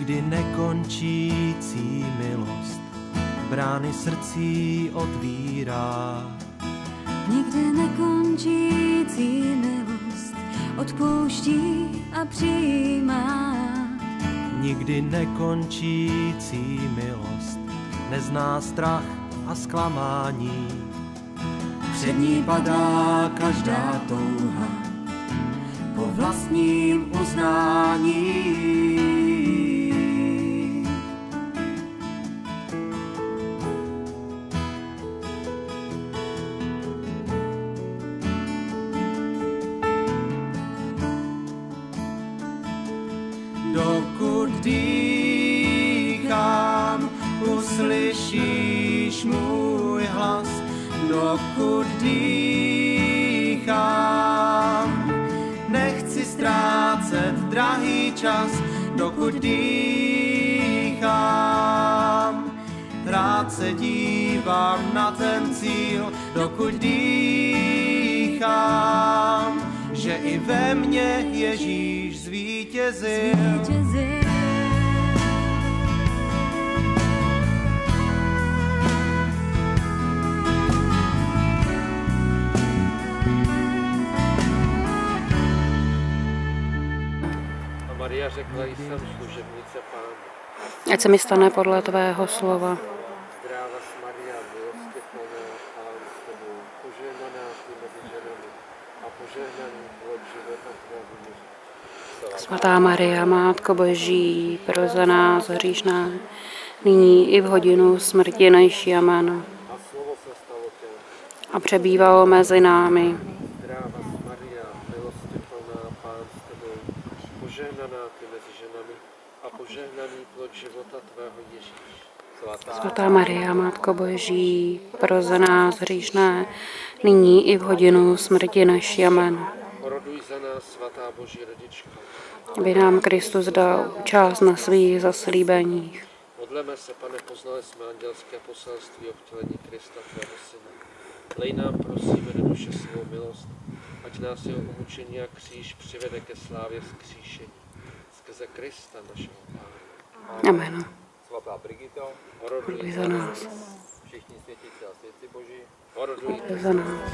nikdy nekončící milost brány srdcí otvírá. Nikdy nekončící milost odpouští a přijímá. Nikdy nekončící milost nezná strach a zklamání. Před ní padá každá touha po vlastním uznání. Dokud dýchám, uslyšíš můj hlas. Dokud dýchám, nechci ztrácet drahý čas. Dokud dýchám, rád se dívám na ten cíl. Dokud dýchám, že i ve mně Ježíš zvítězil. Maria řekla, jsem služebnice Pána. Ať se mi stane podle tvého slova. Zdráva Maria, milosti plná, Pán s tebou, požehnaná ty mezi ženami a požehnaný plod života tvého Ježíš. Svatá Maria, Mátko Boží, pro za nás hříšná, nyní i v hodinu smrti naší. Amen. A slovo se stalo těm. A přebývalo mezi námi. Zdráva Maria, milosti plná, Pán s tebou, požehnaná ty mezi ženami a požehnaný plod života tvého Ježíš. Svatá Maria, Mátko Boží, pro za nás hříšné, nyní i v hodinu smrti naší. Amen. Oroduj za nás, svatá Boží rodičko. Aby nám Kristus dal účast na svých zaslíbeních. Modleme se, Pane, poznali jsme andělské poselství o vtělení Krista, tvého syna. Lej nám, prosíme, do duše svou milost, ať nás jeho umučení a kříž přivede ke slávě vzkříšení. Skrze Krista, našeho Pána. Amen. Svatá Brigito, Oroduj za nás. všichni světíci a svědci Boží, Oroduj Za nás.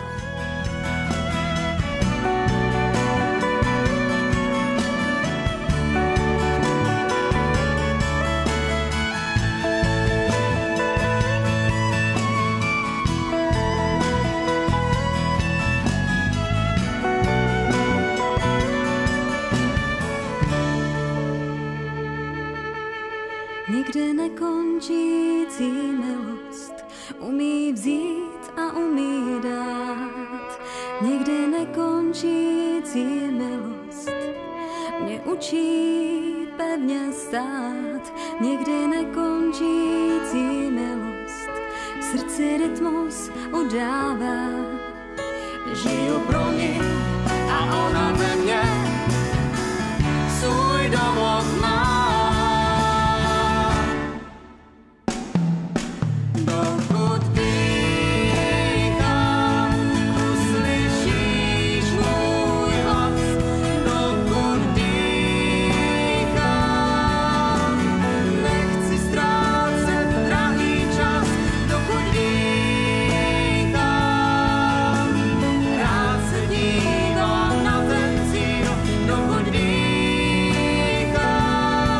Nikdy nekončící milost umí vzít a umí dát. Nikdy nekončící milost mě učí pevně stát. Nikdy nekončící milost v srdci rytmus udává. Žiju pro ní a ona ve mně svůj domov má. Dokud dýchám, uslyšíš můj hlas. Dokud dýchám, nechci ztrácet drahý čas. Dokud dýchám, rád se dívám na ten cíl. Dokud dýchám,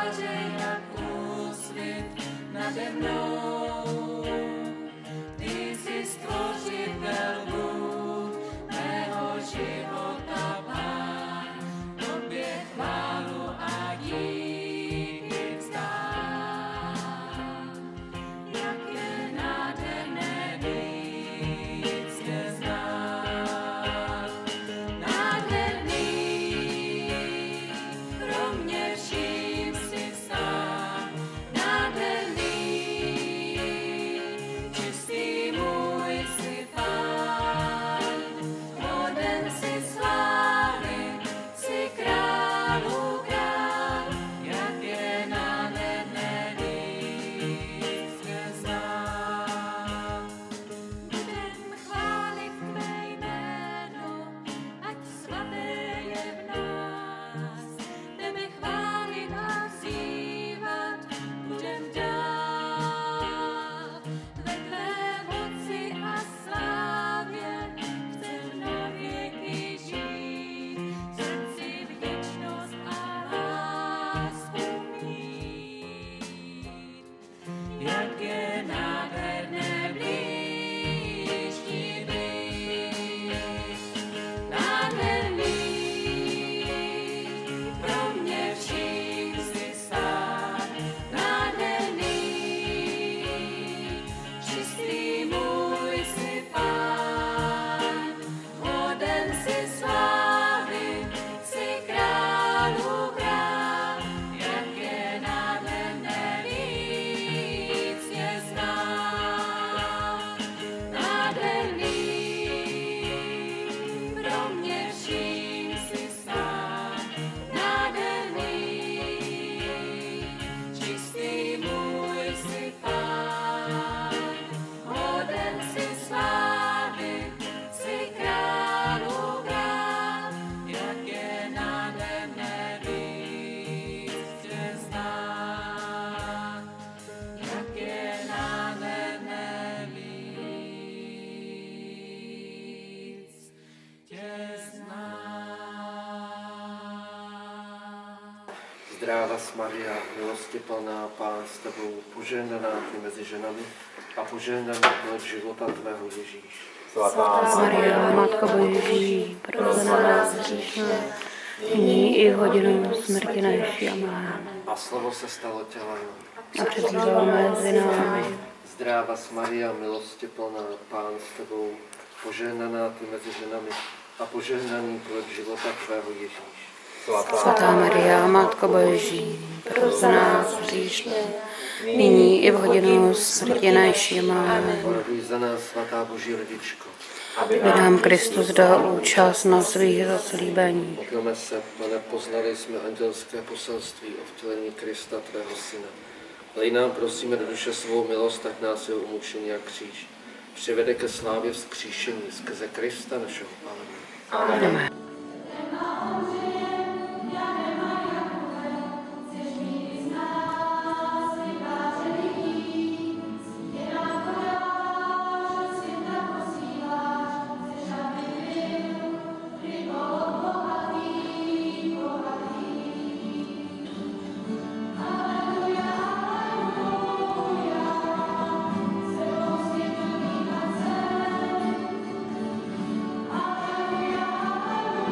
zářej jak úsvit nade mnou. Ty jsi stvořitel Bůh mého života, Pán, tobě chválu a díky vzdám. Jak je nádherné víc tě znát. Nádherný, pro mě vším si sám. Nádherný, čistý můj si Pán. Hoden si slávy, si králu král. Jak je nádherné víc tě znát. Budem chválit tvé jméno, ať svaté je v nás. Tebe chválit a vzývat budem dál. Ve tvé moci a slávě chcem na věky žít. V srdci vděčnost a lásku mít. Jak je nádherné blíž ti být. Nádherný, pro mě vším si sám. Nádherný, čistý můj si Pán. Hoden si slávy, si králu král. Jak je nádherné víc tě znát. Nádherný, pro mě vším si sám. Nádherný, čistý můj si Pán. Hoden si slávy, si králu král. Jak je nádherné víc tě znát. Jak je nádherné víc tě znát. Zdráva Maria, milosti plná, Pán s tebou, požehnaná ty mezi ženami a požehnaný plod života tvého Ježíš. Svatá Maria, Matko Boží, pro nás hříšné, nyní i v hodinu smrti naší. Amen. A slovo se stalo tělem. A přebývalo mezi námi. Zdráva Maria, milosti plná, Pán s tebou, požehnaná ty mezi ženami a požehnaný plod života tvého Ježíš. Svatá Maria, Matko Boží, pro nás hříšné, nyní i v hodinu smrti naší. Amen. Oroduj za nás, svatá Boží rodičko. Aby nám Kristus dal účast na svých zaslíbení. Modleme se, Pane, poznali jsme andělské poselství o vtělení Krista, tvého syna. Dej nám, prosíme, do duše svou milost, tak nás jeho umučení a kříž přivede ke slávě vzkříšení skrze Krista našeho Pána. Amen. Hallelujah.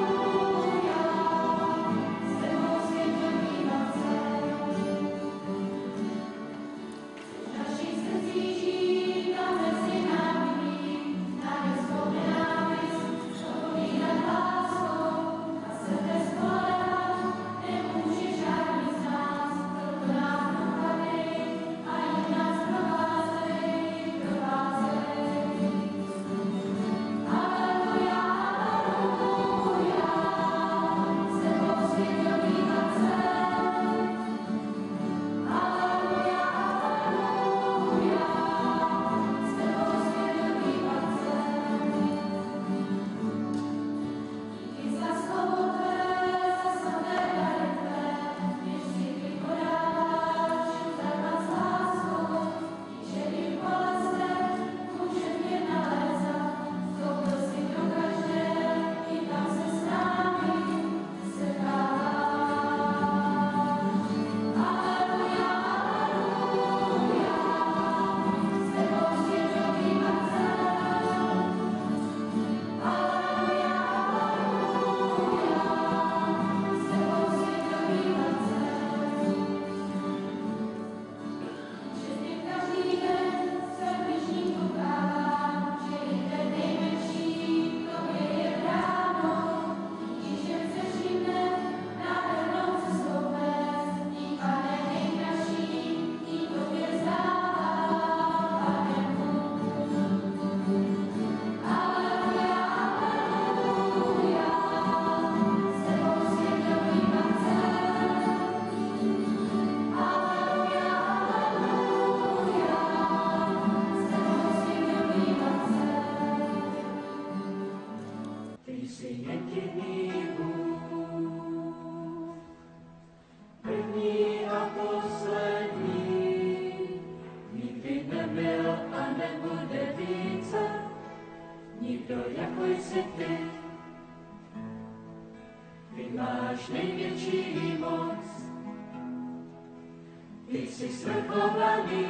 Ty jsi svrchovaný,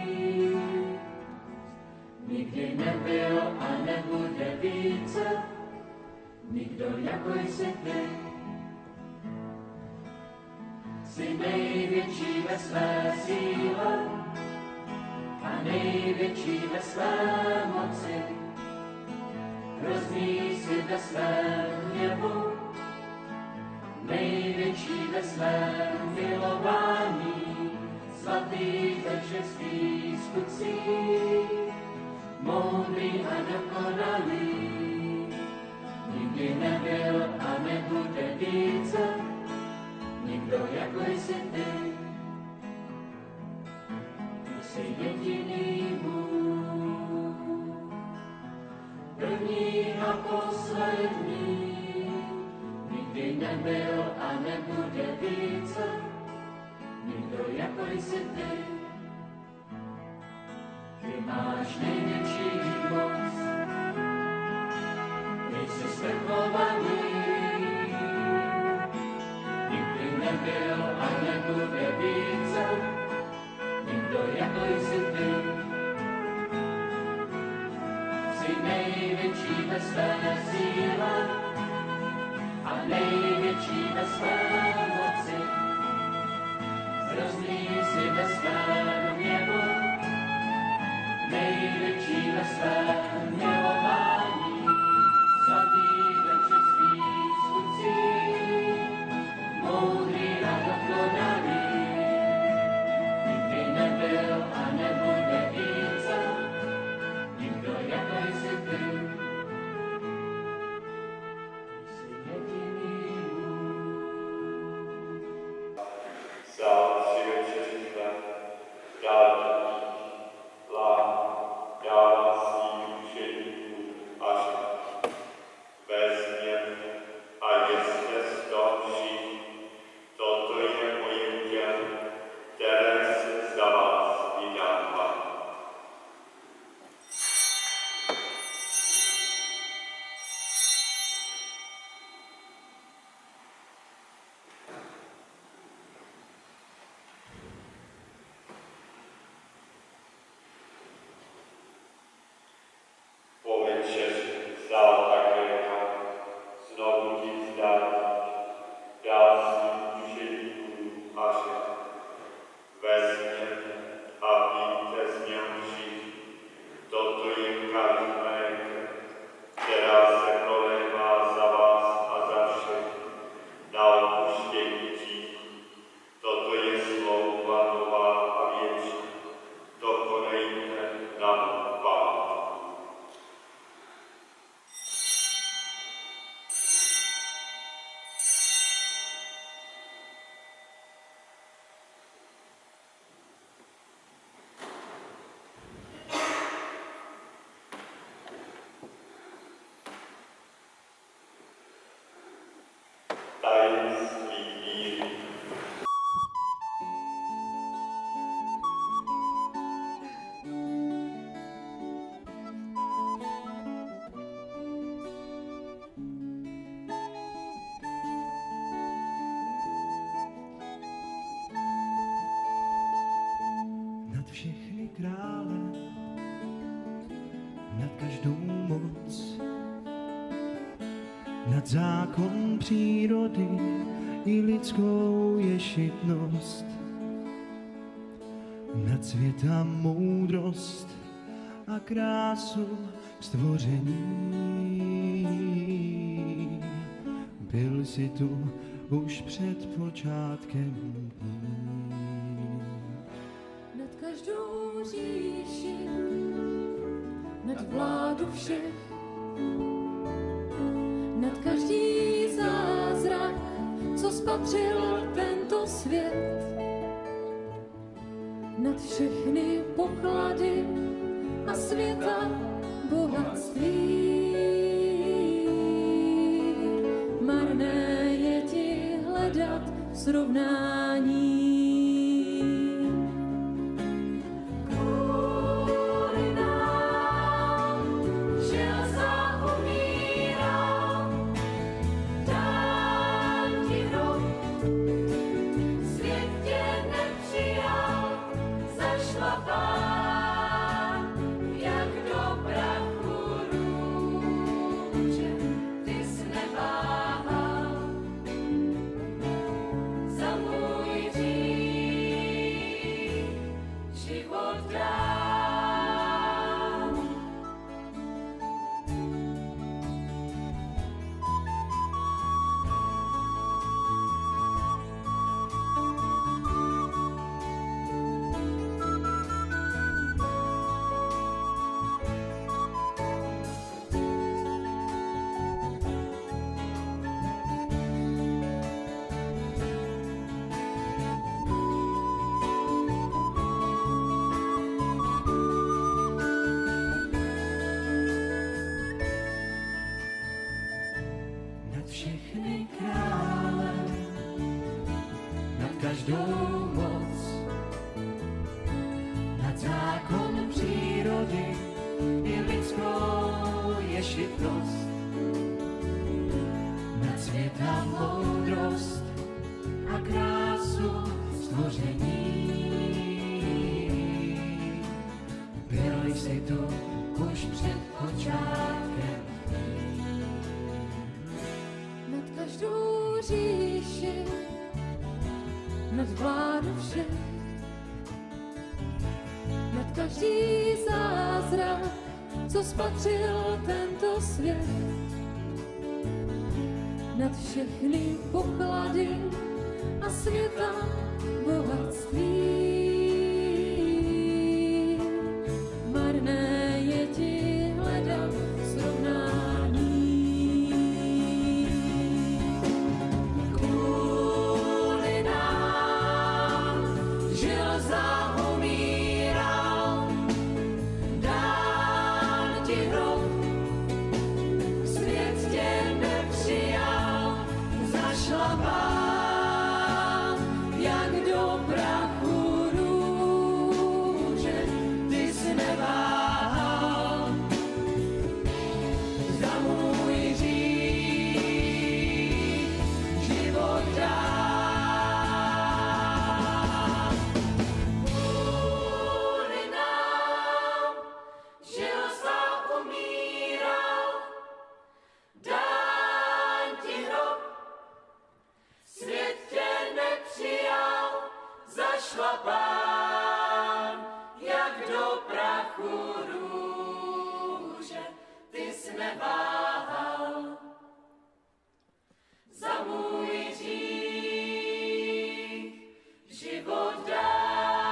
nikdy nebyl a nebude více, nikdo jako jsi ty. Jsi největší ve své síle a největší ve své moci. Hrozný jsi ve svém hněvu, největší ve svém milování, svatý ve všech svých skutcích, moudrý a dokonalý. Nikdy nebyl a nebude více, nikdo jako jsi ty. Ty jsi jediný Bůh, první a poslední. Nikdy nebyl a nebude více, nikdo jako jsi ty. Ty máš největší moc, ty jsi svrchovaný. Nikdy nebyl a nebude více, nikdo jako jsi ty. Jsi největší ve své síle a největší ve své moci. Hrozný jsi ve svém hněvu, největší ve svém milování, svatý ve všech svých skutcích, moudrý a dokonalý. Nikdy nebyl a nebude více, nikdo jako jsi ty. Jsi jediný Bůh. Sál si večeří chleb, dál dál svým učeníkům a řekl, vezměte a jeste z toho všichni, toto je moje tělo, které se za vás vydává. Po večeři vzal také kach, znovu ti vzdát, dal svým učeníkům a řekl, vezměte a pijte z něho všichni, toto je kalich mé krve, která se prolévá za vás a za všechny na odpuštění hříchů. Toto je smlouva nová a věčná, to konejte na památku. Tajemství víry. Nad všechny krále, nad každou moc, nad zákon přírody i lidskou ješitnost, nad světa moudrost a krásu stvoření. Byl jsi tu už před počátkem dní. Nad každou říši, nad vládu všech, nad každý zázrak, co spatřil tento svět, nad všechny poklady a světa bohatství. Marné je ti hledat srovnání. Kvůli nám žil za umírá, dám ti hrob, svět tě nepřijal. každou moc, nad zákon přírody i lidskou ješitnost, nad světa moudrost a krásu stvoření. Byl jsi tu už před počátkem. Nad každou říši, nad vládu všech, nad každý zázrak, co spatřil tento svět, nad všechny poklady a světa bohatství. Marné je ti hledat srovnání. Kvůli nám žil, zaumíral, dán ti hrob, svět tě nepřijal, zašlapán jak do prachu růže, ty jsi neváhal za můj hřích život dát. Kvůli nám žil, zaumíral, dán ti hrob, svět tě nepřijal, zašlapán jak do prachu růže, ty jsi neváhal za můj hřích život dát.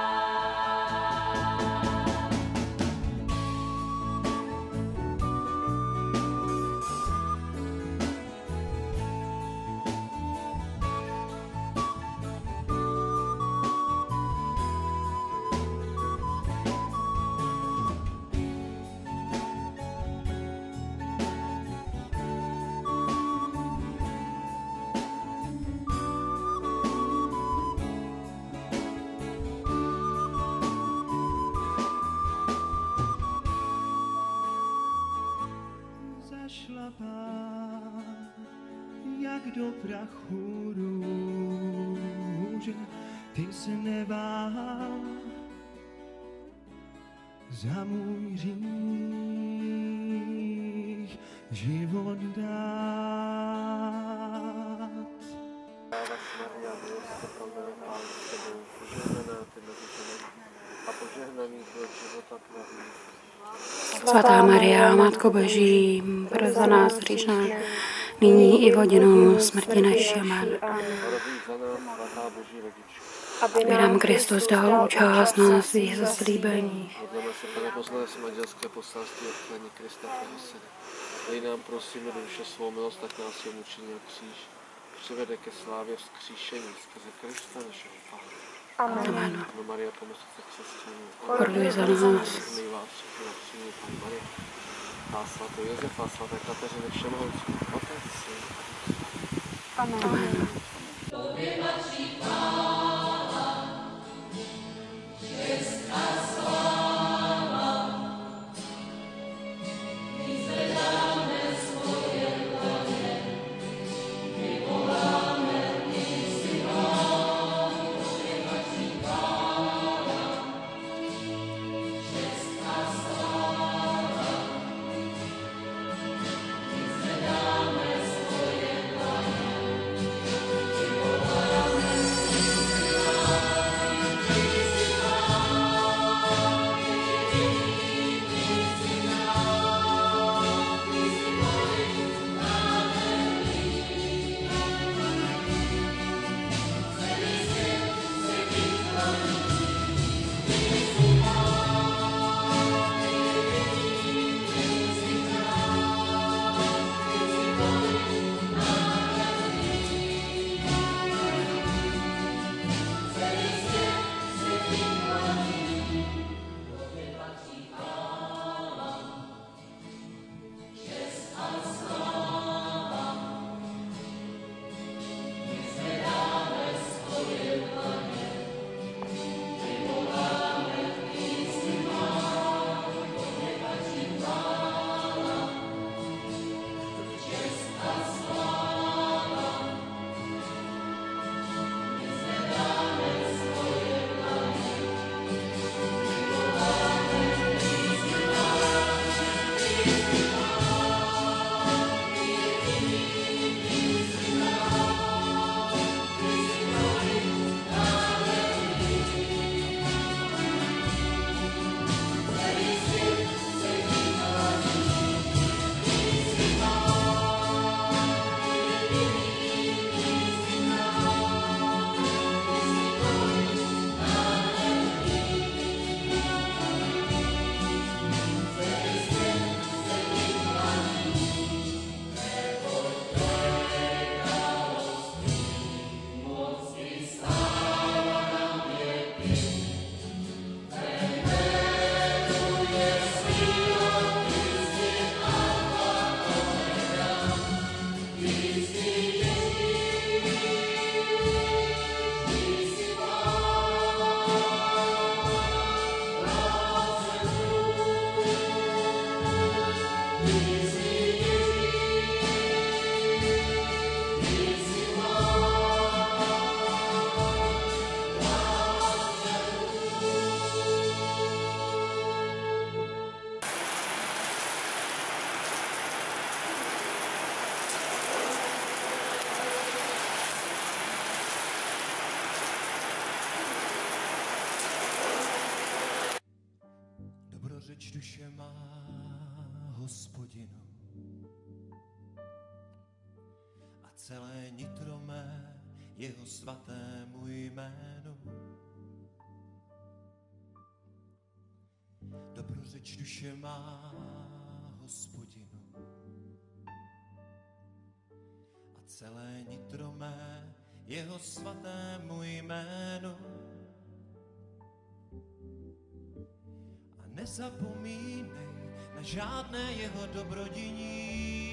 Zašlapá jak do prachu růže, ty se neváhal za můj hřích život dát. Maria, milost plná, Pán s tebou, požehnaná ty mezi ženami a požehnaný plod života tvého. Svatá Maria, Matko Boží, pro za nás hříšné, nyní i v hodinu smrti naší. Amen. Oroduj za nás, svatá Boží rodičko. Aby nám Kristus dal účast na svých zaslíbeních. Modleme se, Pane, poznali jsme andělské poselství o vtělení Krista tvého syna. Dej nám, prosíme, do duše svou milost, tak nás je mučení a kříž přivede ke slávě vzkříšení skrze Krista našeho Pána. Amen. No Maria, pomocnice křesťanů, Oroduj za nás. Milý vás všechny a přijmi, Pán Maria, a svatou Josefa, a svaté Kateřiny všemohoucí, Otec, Syn. Amen. Dobrořeč duše má Hospodinu a celé nitro mé jeho svatému jménu. Dobrořeč duše má Hospodinu a celé nitro mé jeho svatému jménu. A nezapomínej na žádné jeho dobrodiní.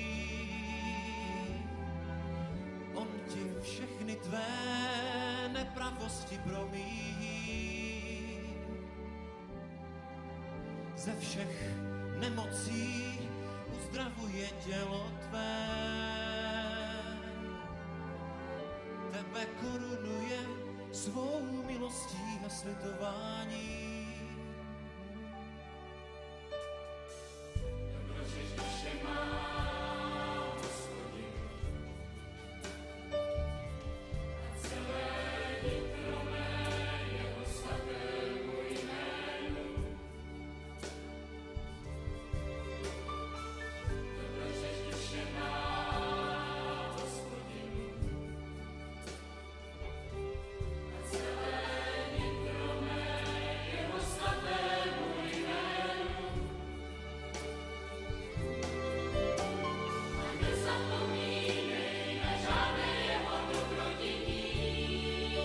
On ti všechny tvé nepravosti promíjí. Ze všech nemocí uzdravuje tělo tvé. Tebe korunuje svou milostí a slitování. Dobrořeč duše má Hospodin a celé nitro mé jeho svatému jménu. Dobrořeč duše má Hospodin a celé nitro mé jeho svatému jménu. A nezapomínej na žádné jeho dobrodiní.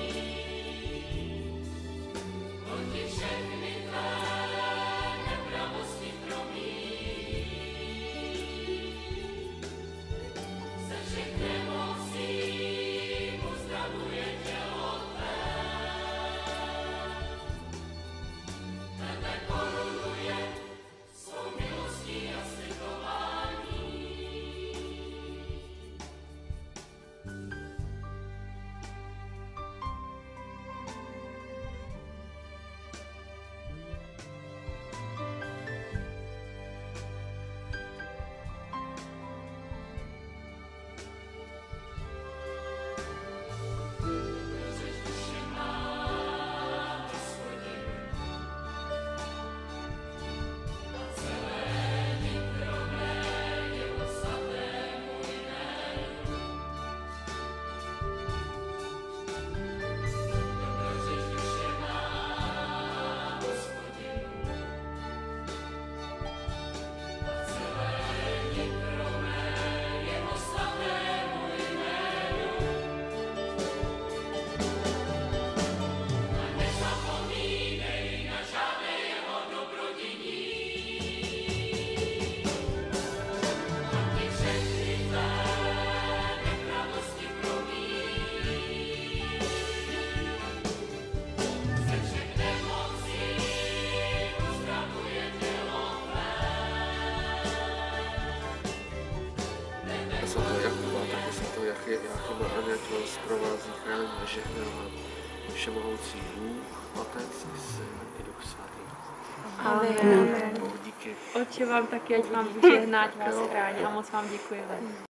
On ti všechny tvé nepravosti promíjí. Ze všech nemocí uzdravuje tělo tvé. Tebe korunuje svou milostí a slitování. Dobrořeč duše má Hospodin a celé nitro mé jeho svatému jménu. Dobrořeč duše má Hospodin a celé nitro mé jeho svatému jménu. A nezapomínej na žádné jeho dobrodiní. On ti všechny tvé nepravosti promíjí. Ze všech nemocí uzdravuje tělo tvé. Svatého Jakuba, také svatého Jáchyma a Netvil zprovází, chrání a žehnává všemohoucí Bůh, Otec i Syn i Duch Svatý. Amen. Díky. Otče, vám taky, ať vám Bůh žehná, ať vás chrání a moc vám děkujeme.